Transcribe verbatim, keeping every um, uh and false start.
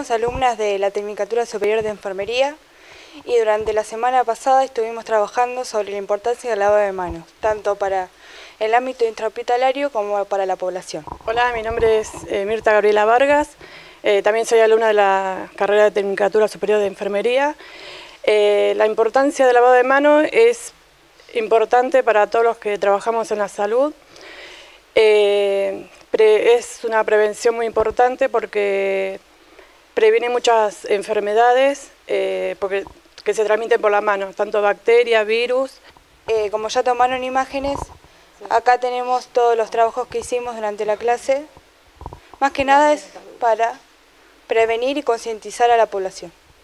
Somos alumnas de la Tecnicatura Superior de Enfermería y durante la semana pasada estuvimos trabajando sobre la importancia del lavado de manos, tanto para el ámbito intrahospitalario como para la población. Hola, mi nombre es eh, Mirta Gabriela Vargas, eh, también soy alumna de la carrera de Tecnicatura Superior de Enfermería. Eh, la importancia del lavado de manos es importante para todos los que trabajamos en la salud. Eh, pre, es una prevención muy importante porque previene muchas enfermedades eh, porque, que se transmiten por la mano, tanto bacterias, virus. Eh, como ya tomaron imágenes, acá tenemos todos los trabajos que hicimos durante la clase. Más que nada es para prevenir y concientizar a la población.